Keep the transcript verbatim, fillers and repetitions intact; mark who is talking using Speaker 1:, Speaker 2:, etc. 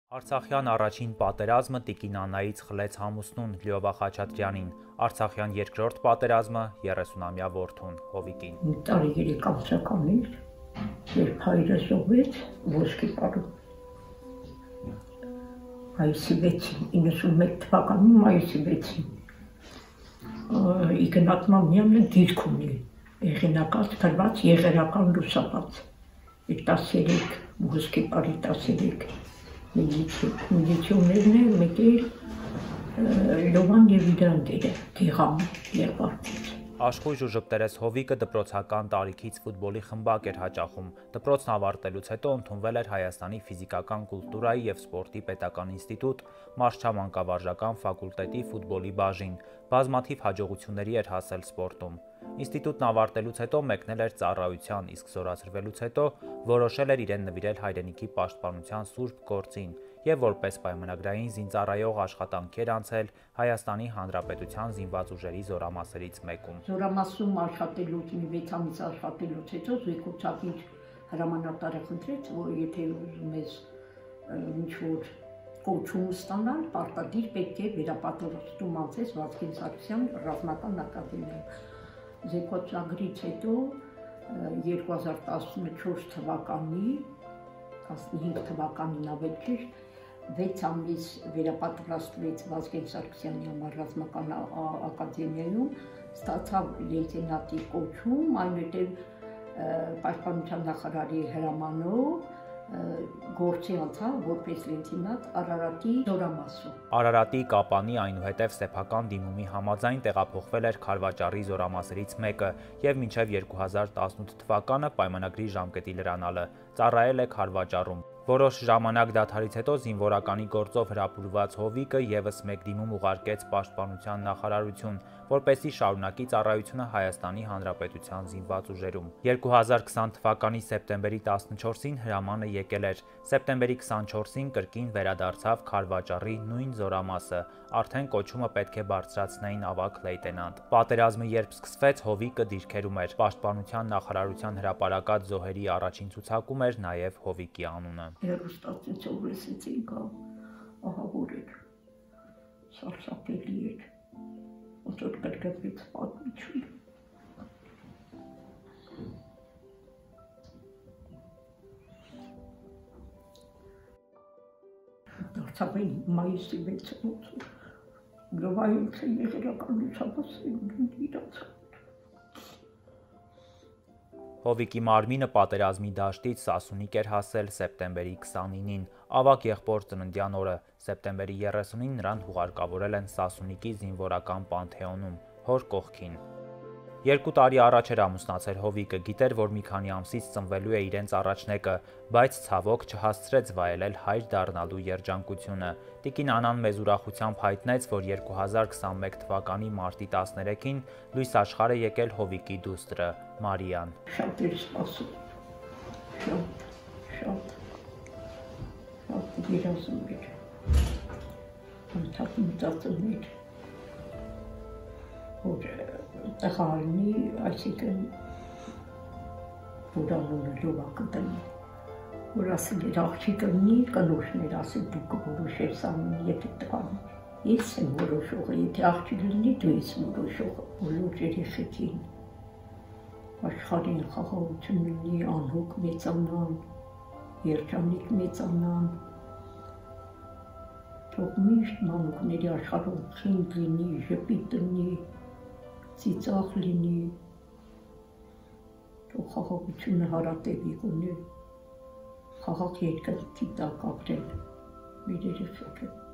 Speaker 1: Արցախյան առաջին պատերազմը տիկին Աննայից խլեց ամուսնուն Լյովա Խաչատրյանին, Արցախյան երկրորդ պատերազմը երեսունամյա որդուն Հովիկին։
Speaker 2: Մի տարի երեք ամսական էր, երբ հայրը զոհվեց ոսկի պարում։ Մայիսի վեցին, իննսունմեկ թվականի մայիսի վեցին։ Իգնատ Մամյանը գիրք ունի, հեղինակած գրված եղերական լուսաբաց։ տասներեք ոսկի պարի տասներեք միլիցիոներն է, մեկ էլ Լովան և իր ընկերը, Գեղամ Եղվարդից։
Speaker 1: Աշխույժ ու ժպտերես Հովիկը դպրոցական տարիքից ֆուտբոլի խմբակ էր հաճախում։ Դպրոցն ավարտելուց հետո ընդունվել էր Հայաստանի ֆիզիկական կուլտուրայի և սպորտի պետական ինստիտուտ, Մարզչամանկավարժական ֆակուլտետի ֆուտբոլի բաժին, բազմաթիվ հաջողությունների էր հասել սպորտում։ Ինստիտուտն ավարտելուց հետո մեկնել էր ծառայության, իսկ զորացրվելուց հետո որոշել էր իրեն նվիրել հայրենիքի պաշտպանության սուրբ գործին և որպես պայմանագրային զինծառայող աշխատանքեր անցել Հայաստանի Հանրապետության զինված ուժերի զորամասերից մեկում։
Speaker 2: Զորամասում աշխատելուց, մի վեց ամիս աշխատելուց հետո զեկուցակիր հրամանատարը խնդրեց, որ եթե ուզում ես ինչ-որ կոչում ստանալ, պարտադիր պետք է վերապատրաստում անցես Վազգեն Սարգսյան ռազմական ակադեմիայում։ Զեկուցագրից հետո երկու հազար տասնչորս թվականի, տասնհինգ թվականին ավել ճիշտ, վեց ամիս վերապատրաստվեց Վազգեն Սարգսյանի համար ռազմական ակադեմիայում, ստացավ լեյտենանտի կոչում, այնուհետև Պաշտպանության նախարարի հրամանով գործի անցավ որպես լեյտենանտ Արարատի զորամասում։
Speaker 1: Արարատի, Կապանի, այնուհետև սեփական դիմումի համաձայն տեղափոխվել էր Քարվաճառի զորամասերից մեկը և մինչև երկու հազար տասնութ թվականը պայմանագրի ժամկետի լրանալը ծառայել է Քարվաճառում։ Որոշ ժամանակ դադարից հետո զինվորականի գործով հրապուրված Հովիկը ևս մեկ դիմում ուղարկեց Պաշտպանության նախարարություն, որպեսզի շարունակի ծառայությունը Հայաստանի Հանրապետության զինված ուժերում։ երկու հազար քսան թվականի սեպտեմբերի տասնչորսին հրամանը եկել էր, սեպտեմբերի քսանչորսին կրկին վերադարձավ Քարվաճառի նույն զորամասը, արդեն կոչումը պետք է բարձրացնեին ավագ լեյտենանտ։ Պատերազմը երբ սկսվեց, Հովիկը դիրքերում էր, Պաշտպանության նախարարության հրապարակած զոհերի առաջին ցուցակում էր նաև Հովիկի անունը։
Speaker 2: Հեռուստացույցով լսեցինք, ահավոր էր, սարսափելի էր, ոնց որ կրկնվեց պատմությունը։ Դարձավ այն մայիսի վեցին, Լովայից եղերական լուսաբացը իրացավ։
Speaker 1: Հովիկի մարմինը պատերազմի դաշտից Սասունիք էր հասել սեպտեմբերի քսանինին, ավագ եղբոր ծննդյան օրը, սեպտեմբերի երեսունին նրան հուղարկավորել են Սասունիքի զինվորական պանթեոնում, հոր կողքին։ Երկու տարի առաջ էր ամուսնացել Հովիկը, գիտեր, որ մի քանի ամսից ծնվելու է իրենց առաջնեկը, բայց ցավոք չհասցրեց վայելել հայր դառնալու երջանկությունը։ Տիկին Անան մեծ ուրախությամբ հայտնեց, որ երկու հազար քսանմեկ թվականի մարտի տասներեքին լույս աշխարհ է եկել Հովիկի դուստրը՝ Մարիան։
Speaker 2: Շատ էր սպասում, շատ, շատ, շատ երազում էր, ընդհատ մտածում էր, որ տղալնի, այսինքն, որ անունը Լովա կդնի, որ ասել էր աղջիկը մի կնոջն էր ասել դու կորոշես անունը, եթե տղան է, ես եմ որոշողը, եթե աղջիկ լինի դու ես որոշողը, բոլոր երեխեքին, աշխարհին խաղաղություն լինի, անհոգ մեծանան, երջանիկ մեծանան, թող միշտ մանուկների աշխարհում խինդ լինի, ժպիտ լինի, ծիծաղ լինի, թող խաղաղությունը հարատևի գոնե, խաղաղ երկնքի տակ ապրեն մեր երեխեքը։